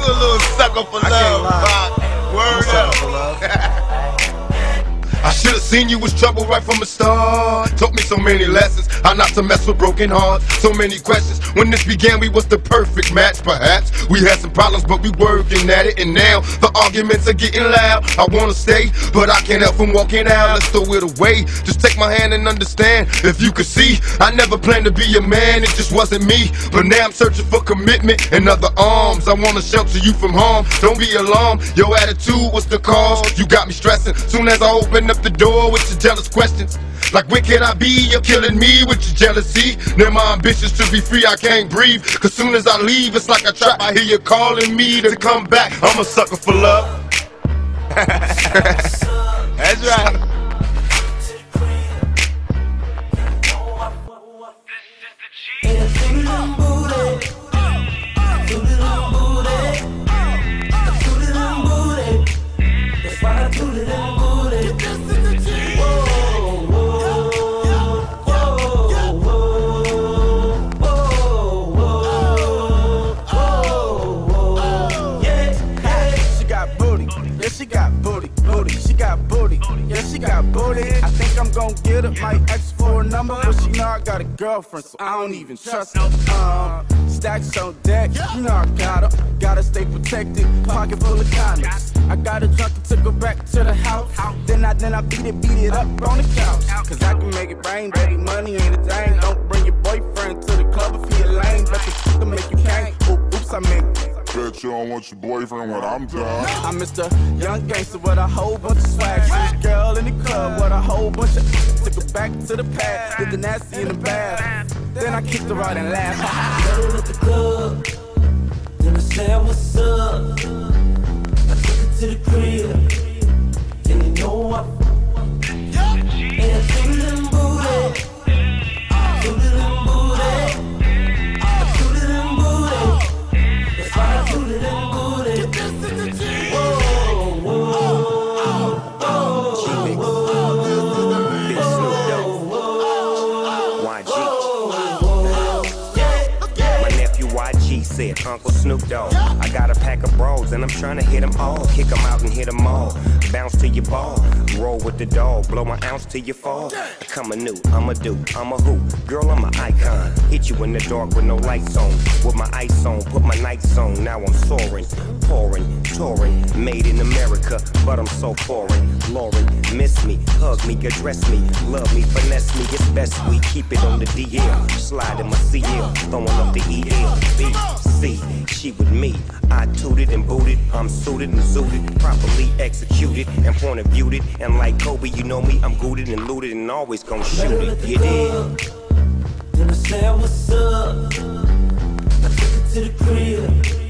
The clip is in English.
a little sucker for love, Bob. Word up. I should've seen you was trouble right from the start. Taught me so many lessons, how not to mess with broken hearts. So many questions. When this began, we was the perfect match. Perhaps we had some problems, but we working at it. And now the arguments are getting loud. I wanna stay, but I can't help from walking out. Let's throw it away. Just take my hand and understand. If you could see, I never planned to be a man. It just wasn't me. But now I'm searching for commitment and other arms. I wanna shelter you from harm. Don't be alarmed. Your attitude was the cause. You got me stressing. Soon as I open up the door with your jealous questions, like where can I be? You're killing me with your jealousy. Now my ambitions to be free, I can't breathe. Cause soon as I leave, it's like a trap. I hear you calling me to come back. I'm a sucker for love. That's right. Yeah, she got booty. I think I'm gon' get her, might ask for a number, but she know I got a girlfriend, so I don't even trust her. Stacks on deck, you know I gotta stay protected, pocket full of condoms. I got her drunk and took her back to the house. Then I beat it up on the couch. Cause I can make it rain, baby, money ain't a thing. Don't bring your boyfriend to the club if he a lame, but the can make you hang. Oops, I make Bet you don't want your boyfriend when I'm done. I'm Mr. Young Gangster with a whole bunch of swag. See this girl in the club with a whole bunch of took her back to the pad, did the nasty in the bath. Then I kicked her out and laughed. Met her at the club, then I said what's up. I took her to the crib, and you know what? And I took them booty, took them booty, I took them booty. That's why I took them booty. Whoa, whoa, whoa, YG said Uncle Snoop Dogg. I got a pack of bros and I'm trying to hit them all. Kick them out and hit them all. Bounce to your ball. Roll with the dog. Blow my ounce till you fall. Come anew, I'm a do, I'm a who. Girl, I'm an icon. Hit you in the dark with no lights on. With my ice on, put my nights on. Now I'm soaring, pouring, touring. Made in America, but I'm so foreign. Lauren, miss me, hug me, address me. Love me, finesse me, it's best we keep it on the DL. Slide in my CL, throwing up the EL. B, C, she with me. I tooted and booted, I'm suited and zooted. Properly executed and point of viewed it. And like Kobe, you know me, I'm gooted and looted and always gonna shoot it. You did. Then I said what's up. I took her to the crib.